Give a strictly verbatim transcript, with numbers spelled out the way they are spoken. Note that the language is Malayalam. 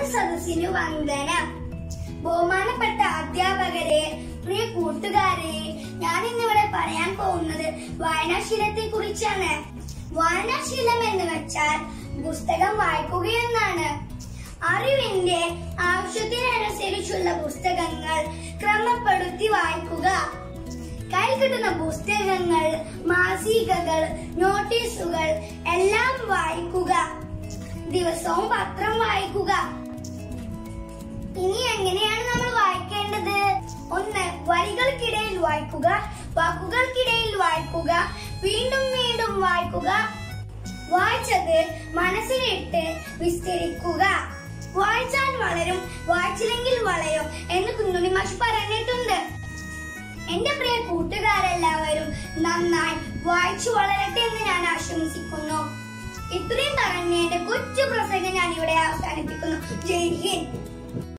സദസ്സിനു വന്ദനം. ബഹുമാനപ്പെട്ട അധ്യാപകരെ, പ്രിയ കൂട്ടുകാരെ, ഞാൻ ഇന്നിവിടെ പറയാൻ പോകുന്നത് വായനാശീലത്തെ കുറിച്ചാണ്. വായനാശീലം എന്ന് വെച്ചാൽ പുസ്തകം വായിക്കുകയെന്നാണ്. അറിവിന്റെ ആവശ്യത്തിനനുസരിച്ചുള്ള പുസ്തകങ്ങൾ ക്രമപ്പെടുത്തി വായിക്കുക. കൈ കിട്ടുന്ന പുസ്തകങ്ങൾ, മാസികകൾ, നോട്ടീസുകൾ എല്ലാം വായിക്കുക. ദിവസവും പത്രം വായിക്കുക. ഇനി എങ്ങനെയാണ് നമ്മൾ വായിക്കേണ്ടത്? ഒന്ന്, വരികൾക്കിടയിൽ വായിക്കുക, വാക്കുകൾക്കിടയിൽ വായിക്കുക, വീണ്ടും വീണ്ടും വായിക്കുക. വായിച്ചത് മനസ്സിലിട്ട് വിസ്തരിക്കുക. വായിച്ചാൽ വളരും, വായിച്ചില്ലെങ്കിൽ വളയും എന്ന് കുഞ്ഞുണ്ണി മാഷ് പറഞ്ഞിട്ടുണ്ട്. എന്റെ പ്രിയ കൂട്ടുകാരെല്ലാവരും നന്നായി വായിച്ചു വളരട്ടെ എന്ന് ഞാൻ ആശംസിക്കുന്നു. ഇത്രയും പറഞ്ഞ് എന്റെ കൊച്ചു പ്രസംഗം ഞാൻ ഇവിടെ അവസാനിപ്പിക്കുന്നു. ജയ് ഹിന്ദ്.